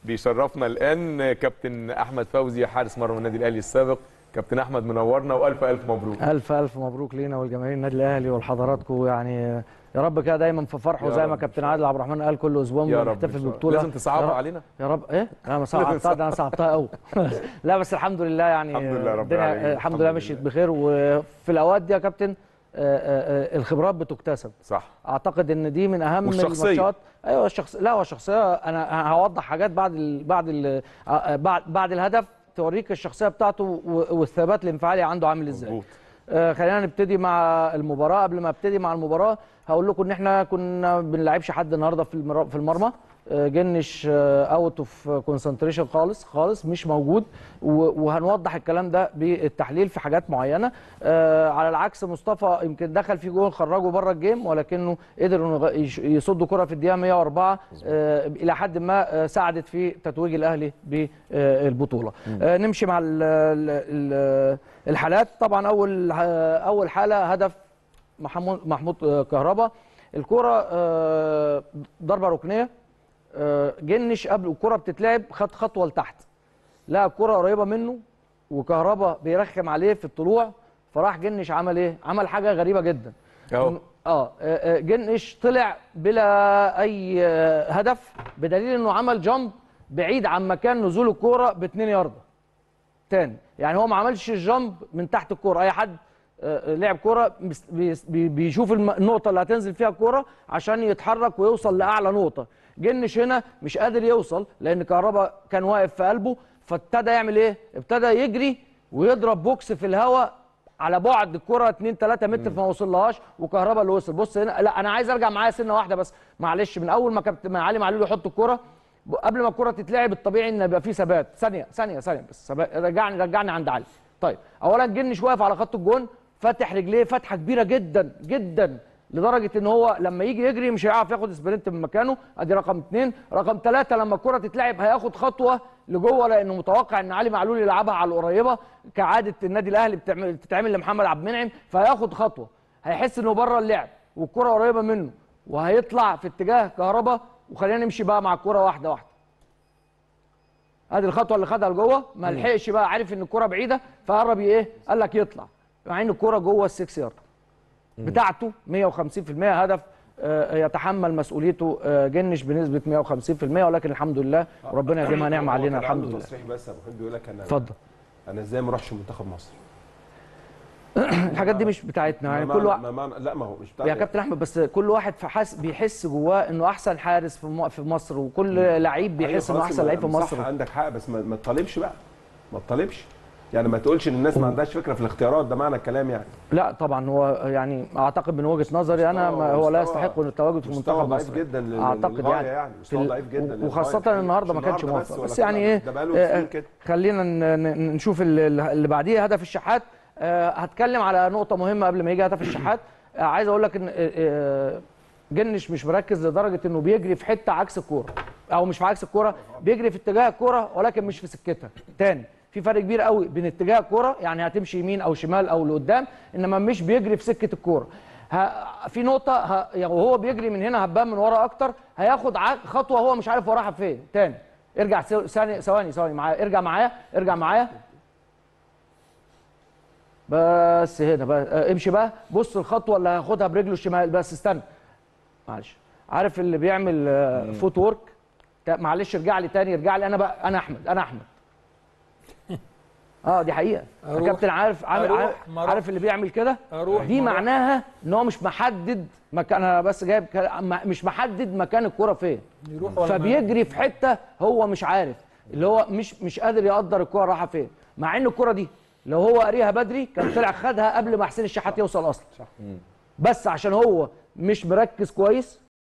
بيشرفنا الان كابتن احمد فوزي حارس مرمى النادي الاهلي السابق. كابتن احمد منورنا والف الف مبروك. الف مبروك لينا والجماهير النادي الاهلي ولحضراتكم، يعني يا رب كده دايما في فرح، وزي ما كابتن عادل عبد الرحمن قال كل اسبوع بنحتفل ببطوله. لازم تصعبها علينا يا رب. ايه انا ما صعبتها، ده انا صعبتها قوي. لا بس الحمد لله، يعني الحمد لله رب العالمين، الحمد لله مشيت بخير. وفي الاوقات دي يا كابتن الخبرات بتكتسب. صح. اعتقد ان دي من اهم والشخصية. الماتشات. ايوه لا هو الشخصيه، انا هوضح حاجات بعد الهدف توريك الشخصيه بتاعته والثبات الانفعالي عنده عامل ازاي. مظبوط. خلينا نبتدي مع المباراه. قبل ما ابتدي مع المباراه هقول لكم ان احنا كنا بنلعبش حد النهارده في المرمى. جنش اوت اوف كونسنتريشن خالص مش موجود، وهنوضح الكلام ده بالتحليل في حاجات معينه. على العكس مصطفى يمكن دخل في جول خرجه بره الجيم، ولكنه قدروا يصدوا كره في الدقيقه 104 الى حد ما ساعدت في تتويج الاهلي بالبطوله. نمشي مع الحالات. طبعا اول حاله هدف محمود كهربا. الكره ضربه ركنيه. جنش قبل الكره بتتلعب خد خطوه لتحت، لقى الكره قريبه منه وكهربا بيرخم عليه في الطلوع، فراح جنش عمل ايه؟ عمل حاجه غريبه جدا. جنش طلع بلا اي هدف، بدليل انه عمل جامب بعيد عن مكان نزول الكوره ب2 ياردة تاني. يعني هو ما عملش الجامب من تحت الكوره. اي حد لعب كوره بيشوف النقطه اللي هتنزل فيها الكوره عشان يتحرك ويوصل لاعلى نقطه. جنش هنا مش قادر يوصل لان كهربا كان واقف في قلبه، فابتدى يعمل ايه؟ ابتدى يجري ويضرب بوكس في الهواء على بعد الكره 2 3 متر فما وصلهاش، وكهربا اللي وصل. بص هنا، لا انا عايز ارجع معايا سنه واحده بس معلش. من اول ما كابتن علي معلول يحط الكره، قبل ما الكره تتلعب الطبيعي ان يبقى في ثبات. ثانيه بس رجعني عند علي. طيب اولا جنش واقف على خط الجون، فاتح رجليه فتحه كبيره جدا جدا، لدرجه ان هو لما يجي يجري مش هيعرف ياخد سبرنت من مكانه. ادي رقم 2. رقم 3 لما الكره تتلعب هياخد خطوه لجوه، لانه متوقع ان علي معلول يلعبها على القريبه كعاده النادي الاهلي بتتعمل لمحمد عبد المنعم، فهياخد خطوه، هيحس انه بره اللعب والكره قريبه منه، وهيطلع في اتجاه كهربا. وخلينا نمشي بقى مع الكره واحده واحده. ادي الخطوه اللي خدها لجوه، ما لحقش بقى، عارف ان الكره بعيده فقرب ايه؟ قال لك يطلع، مع ان الكره جوه ال6 يارد بتاعته 150% هدف. يتحمل مسؤوليته جنش بنسبه 150%، ولكن الحمد لله وربنا يديمها نعمه علينا الحمد لله. تصريح بس ابو حميد بيقول لك اتفضل. انا ازاي ما اروحش منتخب مصر؟ الحاجات دي مش بتاعتنا، يعني كل واحد لا ما هو مش بتاعتنا يا كابتن احمد، بس كل واحد بيحس جواه انه احسن حارس في مصر، وكل لعيب بيحس انه احسن لعيب في مصر. صح عندك حق، بس ما تطالبش بقى، ما تطالبش، يعني ما تقولش ان الناس ما عندهاش فكره في الاختيارات، ده معنى الكلام يعني. لا طبعا هو يعني اعتقد من وجهه نظري انا هو لا يستحق التواجد في منتخب مصر. ضعيف جدا اعتقد يعني مستوى ضعيف جدا، وخاصه النهارده ما كانش موفق. بس يعني ايه، خلينا نشوف اللي بعديه. هدف الشحات. هتكلم على نقطه مهمه قبل ما يجي هدف الشحات. عايز اقول لك ان جنش مش مركز لدرجه انه بيجري في حته عكس الكوره، او مش في عكس الكوره، بيجري في اتجاه الكوره ولكن مش في سكتها. تاني في فرق كبير قوي بين اتجاه الكوره، يعني هتمشي يمين او شمال او لقدام، انما مش بيجري في سكه الكوره. في نقطه وهو بيجري من هنا هتبان من ورا اكتر، هياخد خطوه هو مش عارف وراها فين. تاني ارجع ثواني معايا، ارجع معايا بس هنا بقى. امشي بقى، بص الخطوه اللي هياخدها برجله الشمال. بس استنى معلش، عارف اللي بيعمل فوت وورك؟ معلش ارجع لي تاني، انا احمد دي حقيقه يا كابتن. عارف اللي بيعمل كده دي معناها ان هو مش محدد مكان. انا بس جايب مش محدد مكان الكوره فين، فبيجري في حته هو مش عارف، اللي هو مش قادر يقدر الكوره رايحه فين، مع ان الكوره دي لو هو قاريها بدري كان طلع خدها قبل ما حسين الشحات يوصل اصلا. صح. بس عشان هو مش مركز كويس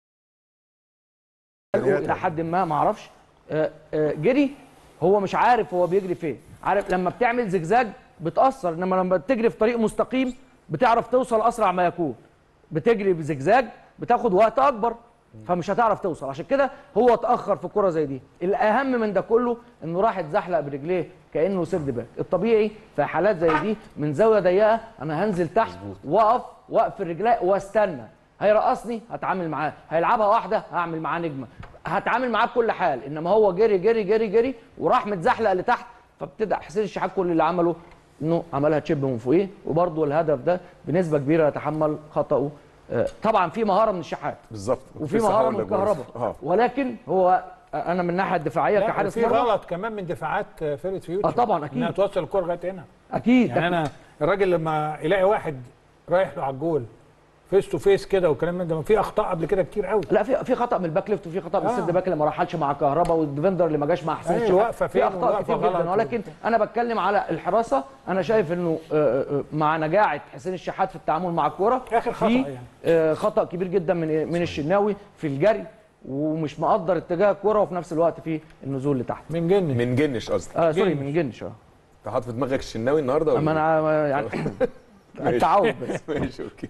الى حد ما اعرفش، جري هو مش عارف هو بيجري فين. عارف لما بتعمل زجزاج بتأثر، انما لما بتجري في طريق مستقيم بتعرف توصل اسرع ما يكون. بتجري بزجزاج بتاخد وقت اكبر فمش هتعرف توصل. عشان كده هو اتاخر في كرة زي دي. الاهم من ده كله انه راح اتزحلق برجليه كانه سيرد باك. الطبيعي في حالات زي دي من زاويه ضيقه انا هنزل تحت واقف الرجلين واستنى. هيرقصني هتعامل معاه، هيلعبها واحده هعمل معاه نجمه. هتعامل معاه بكل حال، انما هو جري جري جري جري وراح متزحلق لتحت، فابتدى حسين الشحات كل اللي عمله انه عملها تشيب من فوقيه، وبرده الهدف ده بنسبه كبيره يتحمل خطأه. طبعا في مهاره من الشحات بالظبط، وفي مهاره من كهربا، ولكن هو انا من الناحيه الدفاعيه كحارس في غلط كمان من دفاعات فرقه فيوتشر. طبعا اكيد انها توصل الكوره لغايه هنا. اكيد يعني انا الراجل لما يلاقي واحد رايح له على الجول فيس تو فيس كده والكلام من ده، في اخطاء قبل كده كتير قوي. لا في خطا من الباك ليفت، وفي خطا من السيرد باك اللي ما راحلش مع كهربا، والديفندر اللي ما جاش مع حسين الشحات. في اخطاء كتير جدا، ولكن انا بتكلم على الحراسه. انا شايف انه مع نجاعه حسين الشحات في التعامل مع الكوره اخر خطا يعني خطا كبير جدا من الشناوي في الجري، ومش مقدر اتجاه الكوره، وفي نفس الوقت في النزول لتحت. من جنش قصدي. سوري من جنش. انت حاطط في دماغك الشناوي النهارده ولا؟ اما انا يعني التعود بس. ماشي اوكي.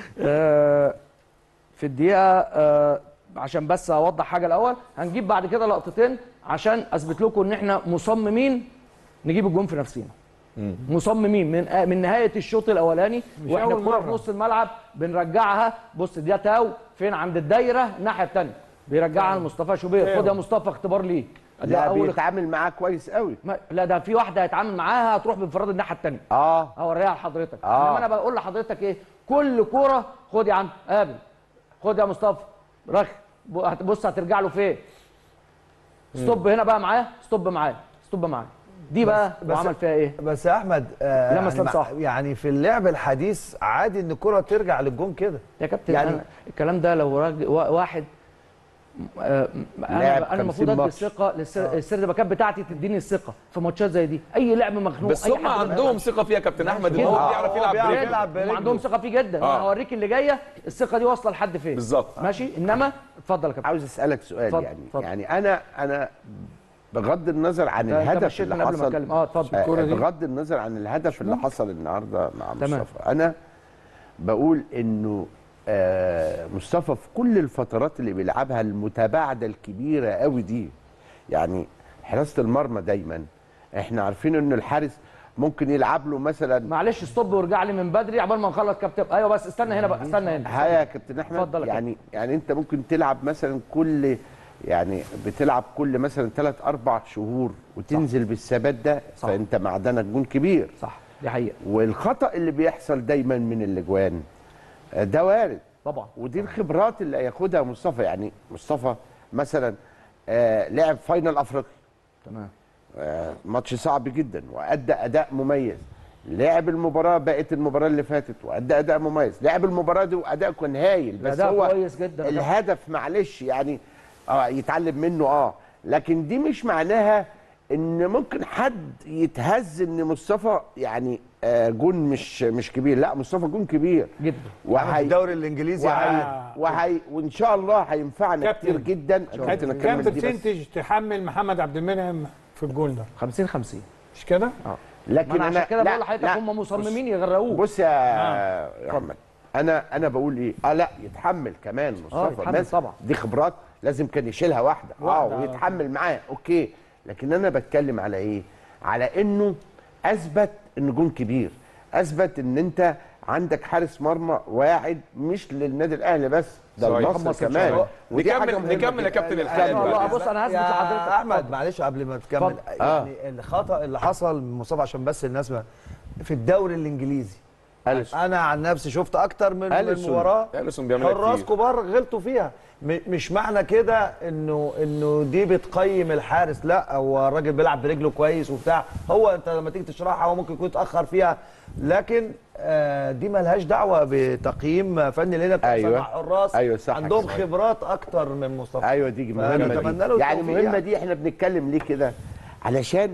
في الدقيقه عشان بس اوضح حاجه الاول، هنجيب بعد كده لقطتين عشان اثبت لكم ان احنا مصممين نجيب الجون في نفسنا. مصممين من نهايه الشوط الاولاني، واحنا الكوره في نص الملعب بنرجعها. بص دي تاو فين عند الدايره الناحيه الثانيه، بيرجعها لمصطفى شوبير. خد يا مصطفى اختبار ليك. لا بيتعامل معاه كويس قوي. لا ده في واحده هيتعامل معاها هتروح بانفراد الناحيه الثانيه. اوريها لحضرتك. انما انا بقول لحضرتك ايه، كل كوره خد يا عم قابل، خد يا مصطفى رخ، بص هترجع له فين. ستوب هنا بقى معاه، ستوب معاه، ستوب معاه. دي بقى وعمل فيها ايه؟ بس يا احمد يعني, صح. يعني في اللعب الحديث عادي ان الكره ترجع للجون كده يا كابتن. يعني الكلام ده لو واحد انا المفروض ادي الثقه للسرد باكات بتاعتي، تديني الثقه في ماتشات زي دي. اي لعب مخنوق، بس هم عندهم ثقه فيها كابتن احمد، ان هو بيعرف يلعب عندهم ثقه فيه جدا. انا هوريك اللي جايه الثقه دي واصله لحد فين بالظبط. ماشي. انما اتفضل يا كابتن. عاوز اسالك سؤال. فضل. يعني فضل. يعني انا بغض النظر عن الهدف اللي حصل، بغض النظر عن الهدف اللي حصل النهارده مع مصطفى، انا بقول انه مصطفى في كل الفترات اللي بيلعبها المتباعده الكبيره قوي دي، يعني حراسه المرمى دايما احنا عارفين انه الحارس ممكن يلعب له مثلا. معلش ستوب وارجع لي من بدري عقبال ما نخلص كابتن. ايوه بس استنى هنا بقى، استنى هنا. يا كابتن احمد، يعني انت ممكن تلعب مثلا بتلعب كل مثلا 3-4 شهور وتنزل بالثبات ده، فانت معدنك جون كبير. صح دي حقيقه. والخطا اللي بيحصل دايما من الاجوان ده وارد طبعا، ودي الخبرات اللي هياخدها مصطفى. يعني مصطفى مثلا لعب فاينل افريقيا، تمام، ماتش صعب جدا وادى اداء مميز. لعب المباراه بقت المباراه اللي فاتت وادى اداء مميز. لعب المباراه دي واداء كان هايل، بس هو كويس جدا. الهدف معلش يعني يتعلم منه لكن دي مش معناها ان ممكن حد يتهز ان مصطفى يعني جون مش كبير. لا مصطفى جون كبير جدا في الدوري الانجليزي وان شاء الله هينفعنا كتير جدا. كام برسنتج تحمل محمد عبد المنعم في الجول ده؟ 50-50 مش كده؟ لكن انا عشان كده بقول لحضرتك هم مصممين يغرقوه. بص يا احمد، انا بقول ايه، لا يتحمل كمان مصطفى. يتحمل طبعا، دي خبرات لازم كان يشيلها واحده ويتحمل معاه. اوكي، لكن انا بتكلم على ايه، على انه اثبت ان جون كبير، اثبت ان انت عندك حارس مرمى واعد مش للنادي الاهلي بس، ده لمصر كمان. نكمل يا كابتن الحلقه. بص انا هثبت لحضرتك احمد معلش قبل ما تكمل. يعني الخطا اللي حصل من مصطفى عشان بس الناس في الدوري الانجليزي، انا عن نفسي شفت اكتر من مباراه حراس كبار غلطوا فيها. مش معنى كده انه دي بتقيم الحارس، لا هو الراجل بيلعب برجله كويس وبتاع. هو انت لما تيجي تشرحها هو ممكن يكون اتاخر فيها، لكن دي مالهاش دعوه بتقييم فني، لان حراس عندهم خبرات اكتر من مصطفى. دي مهمه. يعني مهمه دي احنا بنتكلم ليه كده، علشان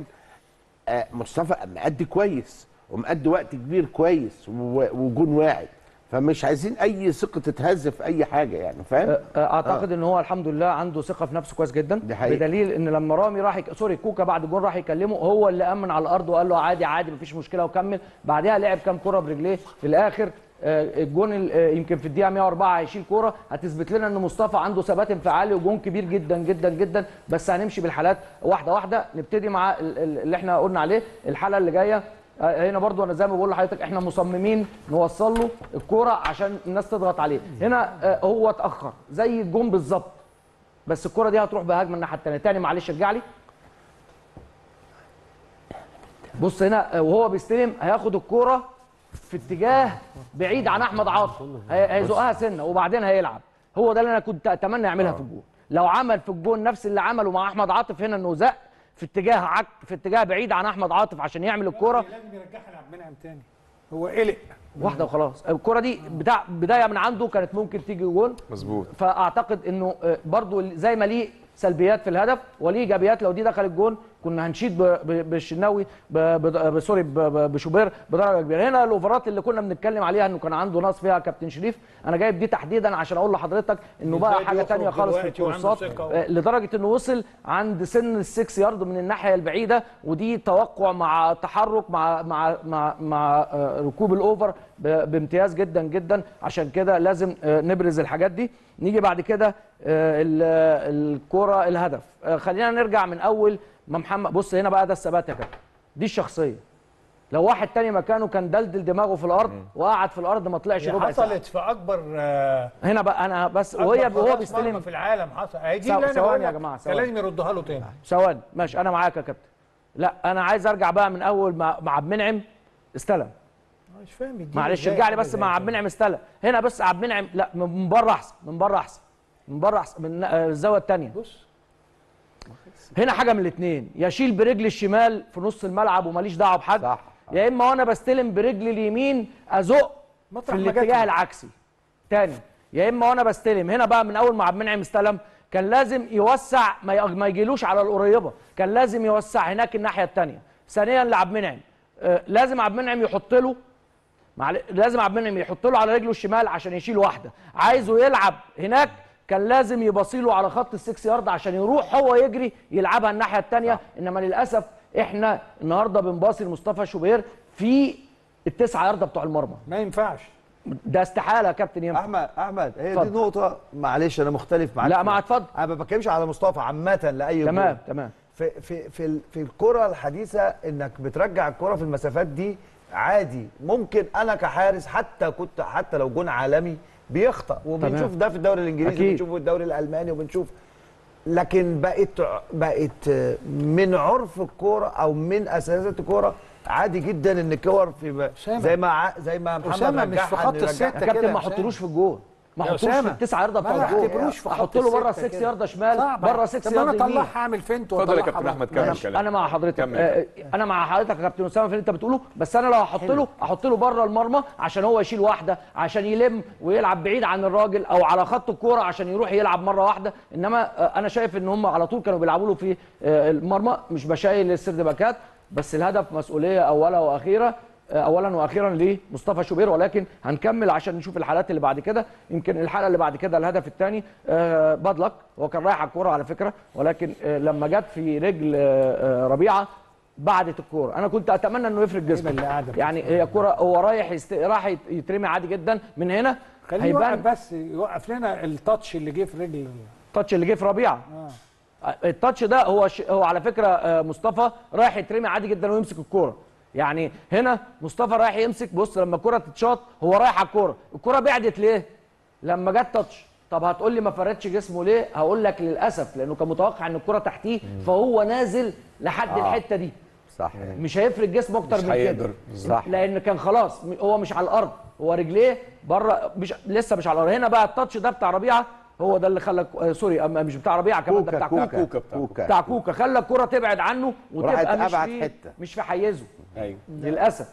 مصطفى مأدي كويس ومأدي وقت كبير كويس وجون واعد، فمش عايزين اي ثقه تتهز في اي حاجه، يعني فاهم. اعتقد ان هو الحمد لله عنده ثقه في نفسه كويس جدا، بدليل ان لما رامي راح كوكا بعد الجون راح يكلمه، هو اللي امن على الارض وقال له عادي عادي مفيش مشكله وكمل. بعدها لعب كام كره برجليه في الاخر. الجون يمكن في الدقيقه 104 هيشيل كوره هتثبت لنا ان مصطفى عنده ثبات انفعالي وجون كبير جدا جدا جدا. بس هنمشي بالحالات واحده واحده. نبتدي مع اللي احنا قلنا عليه الحاله اللي جايه. هنا برضو انا زي ما بقول لحضرتك احنا مصممين نوصل له الكوره عشان الناس تضغط عليه. هنا هو اتاخر زي الجون بالظبط. بس الكره دي هتروح بهجمه الناحيه الثانيه. تاني معلش ارجع لي. بص هنا وهو بيستلم هياخد الكوره في اتجاه بعيد عن احمد عاطف، هيزقها سنه وبعدين هيلعب. هو ده اللي انا كنت اتمنى يعملها في الجون. لو عمل في الجون نفس اللي عمله مع احمد عاطف هنا، انه زق في اتجاه بعيد عن احمد عاطف عشان يعمل الكوره. لازم يرجعها لعبد المنعم تاني، هو قلق واحده وخلاص. الكوره دي بدايه من عنده كانت ممكن تيجي جول مظبوط. فاعتقد انه برضو زي ما ليه سلبيات في الهدف وليه ايجابيات، لو دي دخلت جون كنا هنشيد بالشناوي سوري بشوبير بدرجه كبيره. هنا الاوفرات اللي كنا بنتكلم عليها انه كان عنده نقص فيها كابتن شريف، انا جايب دي تحديدا عشان اقول لحضرتك انه بقى حاجه ثانيه خالص في الكورسات، لدرجه انه وصل عند سن ال6 يارد من الناحيه البعيده، ودي توقع مع تحرك مع ركوب الاوفر بامتياز جدا جدا. عشان كده لازم نبرز الحاجات دي. نيجي بعد كده الكوره الهدف. خلينا نرجع من اول ما محمد، بص هنا بقى ده الثبات يا كابتن، دي الشخصيه. لو واحد تاني مكانه كان دلدل دماغه في الارض وقعد في الارض ما طلعش ربع ساعه. حصلت في اكبر هنا بقى انا بس وهو بيستلم في العالم حصل. دي اللي انا بقول يا جماعه لازم يردها له تاني. ثواني ماشي انا معاك يا كابتن. لا انا عايز ارجع بقى من اول مع عبد المنعم استلم. مش فاهم معلش ارجع لي بس مع عبد المنعم استلم. هنا بس عبد المنعم لا من بره احسن، من بره احسن، من بره احسن من الزاويه الثانيه. بص هنا حاجه من الاثنين، يشيل برجل الشمال في نص الملعب وماليش دعوه بحد، صح. يا اما وانا بستلم برجل اليمين ازق في الاتجاه العكسي تاني، يا اما وانا بستلم. هنا بقى من اول ما عبد المنعم استلم كان لازم يوسع، ما يجيلوش على القريبه، كان لازم يوسع هناك الناحيه الثانيه. ثانيا لعبد المنعم لازم عبد المنعم يحط له لازم عبد المنعم يحط له على رجله الشمال عشان يشيل واحده. عايزه يلعب هناك كان لازم يبصيله على خط ال6 يارد عشان يروح هو يجري يلعبها الناحيه الثانيه. انما للاسف احنا النهارده بنباصي لمصطفى شوبير في ال9 يارده بتوع المرمى. ما ينفعش، ده استحاله يا كابتن. ينفع احمد هي دي نقطه، معلش انا مختلف معاك. لا ما اتفضل، انا ما بتكلمش على مصطفى عامه لاي جول. تمام. في الكره الحديثه انك بترجع الكره في المسافات دي عادي. ممكن انا كحارس حتى لو جون عالمي بيخطأ، وبنشوف ده في الدوري الانجليزي وبنشوفه في الدوري الالماني وبنشوف. لكن بقت من عرف الكوره او من اساسات الكوره عادي جدا ان الكور في زي ما محمد مش في خط السته كده. يا كابتن ما احطلوش في الجول، ما احطوش في ال9 يارده بتوع الجول، احط له بره 6 يارده شمال، بره 6 يارده يمين. انا اطلعها اعمل فينت. اتفضل يا كابتن احمد كمل كلام. انا مع حضرتك انا مع حضرتك يا كابتن اسامه في اللي انت بتقوله، بس انا لو احط له بره المرمى عشان هو يشيل واحده، عشان يلم ويلعب بعيد عن الراجل، او على خط الكوره عشان يروح يلعب مره واحده. انما انا شايف ان هم على طول كانوا بيلعبوا له في المرمى. مش بشايل السرد باكات، بس الهدف مسؤوليه اولا واخيرا لمصطفى شوبير. ولكن هنكمل عشان نشوف الحالات اللي بعد كده. يمكن الحاله اللي بعد كده الهدف الثاني بادلك، هو كان رايح على الكوره على فكره، ولكن لما جت في رجل ربيعه بعدت الكوره. انا كنت اتمنى انه يفرق جسمه، يعني هي كوره هو راح يترمي عادي جدا من هنا. خليه يوقف، بس يوقف لنا التاتش اللي جه في رجل، التاتش اللي جه في ربيعه. التاتش ده هو على فكره مصطفى رايح يترمي عادي جدا ويمسك الكوره. يعني هنا مصطفى رايح يمسك، بص لما الكوره تتشاط هو رايح على الكوره بعدت ليه؟ لما جت تاتش. طب هتقول لي ما فردش جسمه ليه؟ هقول لك للاسف لانه كان متوقع ان الكوره تحتيه، فهو نازل لحد الحته دي. صح. مش هيفرد جسمه اكتر من كده. صح. لان كان خلاص هو مش على الارض، هو رجليه بره، لسه مش على الارض. هنا بقى التاتش ده بتاع ربيعه، هو ده اللي خلى سوري مش بتاع ربيعه كمان، ده بتاع كوكا خلى الكرة تبعد عنه وتبقى مش في حيزه. ايوه للاسف.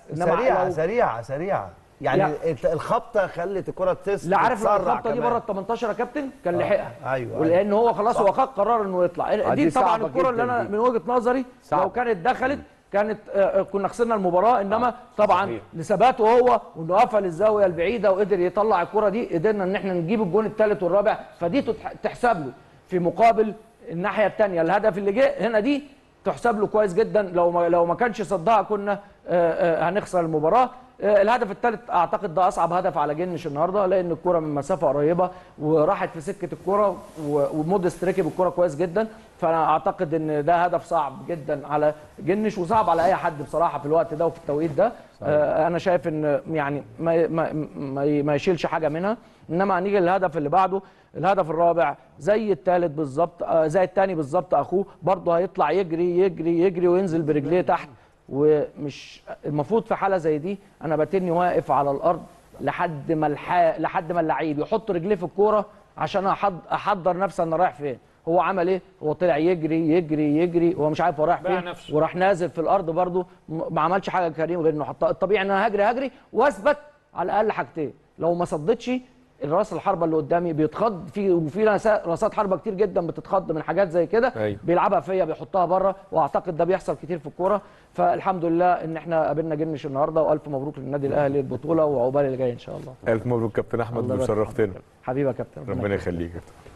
سريعه يعني الخبطه خلت الكرة تسرع. لا عارف لو الخبطه دي بره ال 18 يا كابتن كان لحقها. ايوه ولان هو خلاص هو خد قرار انه يطلع. دي طبعا الكرة اللي انا من وجهه نظري لو كانت دخلت كانت كنا خسرنا المباراه. انما طبعا لثباته هو وانه قفل الزاويه البعيده وقدر يطلع الكره دي، قدرنا ان احنا نجيب الجون الثالث والرابع، فدي تحسب له. في مقابل الناحيه الثانيه الهدف اللي جه هنا دي تحسب له كويس جدا. لو ما كانش صدها كنا هنخسر المباراه. الهدف الثالث اعتقد ده اصعب هدف على جنش النهارده، لان الكره من مسافه قريبه وراحت في سكه الكره ومودست ركب الكره كويس جدا. فانا اعتقد ان ده هدف صعب جدا على جنش وصعب على اي حد بصراحه في الوقت ده وفي التوقيت ده. انا شايف ان يعني ما يشيلش حاجه منها. انما هنيجي للهدف اللي بعده، الهدف الرابع زي الثالث بالظبط، زي الثاني بالظبط، اخوه برضه هيطلع يجري يجري يجري وينزل برجليه تحت. ومش المفروض في حاله زي دي انا بتني واقف على الارض لحد ما اللعيب يحط رجليه في الكوره عشان احضر نفسي انا رايح فين. هو عمل ايه؟ هو طلع يجري يجري يجري وهو مش عارف هو رايح فين، وراح نازل في الارض برضه ما عملش حاجه كريم غير انه حطها. الطبيعي ان انا هجري واثبت على الاقل حاجتين، لو ما صدتش الراس الحربه اللي قدامي بيتخض وفي راسات حربه كتير جدا بتتخض من حاجات زي كده. أيوة. بيلعبها فيا بيحطها بره، واعتقد ده بيحصل كتير في الكوره. فالحمد لله ان احنا قابلنا جنش النهارده، والف مبروك للنادي الاهلي البطوله وعقبال اللي جاي ان شاء الله. الف مبروك كابتن احمد، شرفتنا حبيبي يا كابتن، ربنا يخليك.